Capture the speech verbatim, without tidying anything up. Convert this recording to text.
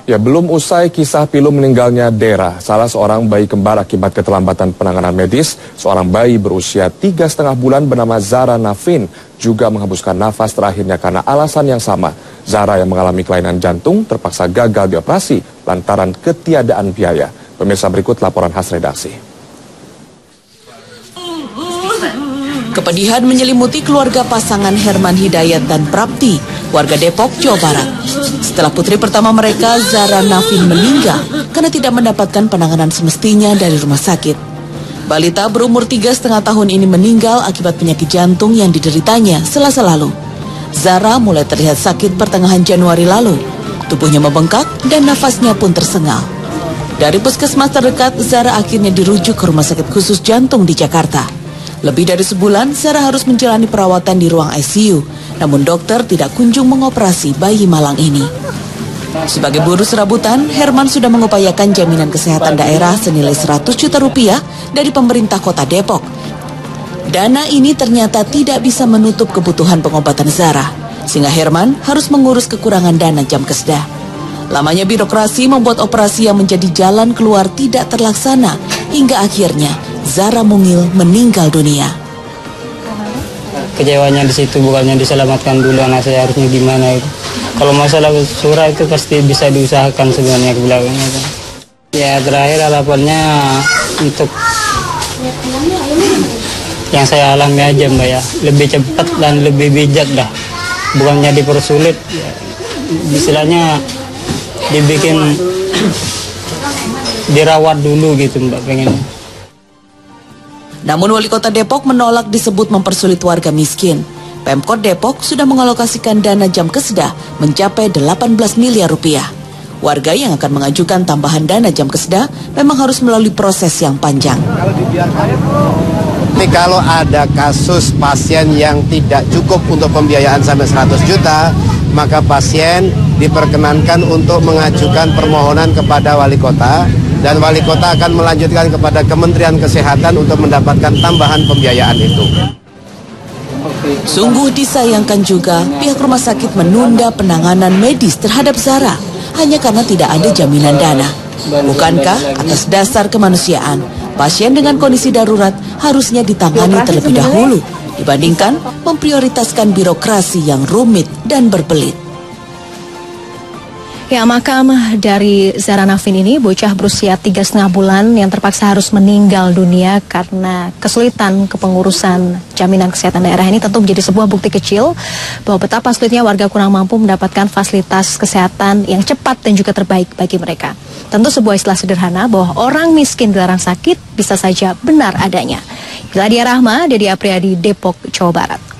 Ya, belum usai kisah pilu meninggalnya Dera, salah seorang bayi kembar akibat keterlambatan penanganan medis. Seorang bayi berusia tiga setengah bulan bernama Zara Nafin juga menghembuskan nafas terakhirnya karena alasan yang sama. Zara yang mengalami kelainan jantung terpaksa gagal dioperasi lantaran ketiadaan biaya. Pemirsa, berikut laporan khas redaksi. Kepedihan menyelimuti keluarga pasangan Herman Hidayat dan Prapti, warga Depok, Jawa Barat. Setelah putri pertama mereka, Zara Nafin, meninggal karena tidak mendapatkan penanganan semestinya dari rumah sakit. Balita berumur tiga setengah tahun ini meninggal akibat penyakit jantung yang dideritanya Selasa lalu. Zara mulai terlihat sakit pertengahan Januari lalu. Tubuhnya membengkak dan nafasnya pun tersengal. Dari puskesmas terdekat, Zara akhirnya dirujuk ke rumah sakit khusus jantung di Jakarta. Lebih dari sebulan, Zara harus menjalani perawatan di ruang I C U. Namun dokter tidak kunjung mengoperasi bayi malang ini. Sebagai buruh serabutan, Herman sudah mengupayakan jaminan kesehatan daerah senilai seratus juta rupiah dari pemerintah kota Depok. Dana ini ternyata tidak bisa menutup kebutuhan pengobatan Zara, sehingga Herman harus mengurus kekurangan dana jam kesda. Lamanya birokrasi membuat operasi yang menjadi jalan keluar tidak terlaksana, hingga akhirnya Zara Mungil meninggal dunia. Kecewanya di situ, bukannya diselamatkan dulu anak saya, harusnya gimana itu. Kalau masalah surah itu pasti bisa diusahakan sebenarnya ke belakangnya. Ya terakhir harapannya untuk yang saya alami aja Mbak ya, lebih cepat dan lebih bijak dah. Bukannya dipersulit, istilahnya dibikin dirawat dulu gitu Mbak pengen. Namun Wali Kota Depok menolak disebut mempersulit warga miskin. Pemkot Depok sudah mengalokasikan dana jam kesda mencapai delapan belas miliar rupiah. Warga yang akan mengajukan tambahan dana jam kesda memang harus melalui proses yang panjang. Tapi kalau ada kasus pasien yang tidak cukup untuk pembiayaan sampai seratus juta, maka pasien diperkenankan untuk mengajukan permohonan kepada wali kota, dan wali kota akan melanjutkan kepada Kementerian Kesehatan untuk mendapatkan tambahan pembiayaan itu. Sungguh disayangkan juga pihak rumah sakit menunda penanganan medis terhadap Zara hanya karena tidak ada jaminan dana. Bukankah atas dasar kemanusiaan, pasien dengan kondisi darurat harusnya ditangani terlebih dahulu dibandingkan memprioritaskan birokrasi yang rumit dan berbelit. Ya, makam dari Zara Nafin ini, bocah berusia tiga setengah bulan yang terpaksa harus meninggal dunia karena kesulitan kepengurusan jaminan kesehatan daerah ini, tentu menjadi sebuah bukti kecil bahwa betapa sulitnya warga kurang mampu mendapatkan fasilitas kesehatan yang cepat dan juga terbaik bagi mereka. Tentu sebuah istilah sederhana bahwa orang miskin dilarang sakit bisa saja benar adanya. Iladia Rahma, Dedi Apriyadi, Depok, Jawa Barat.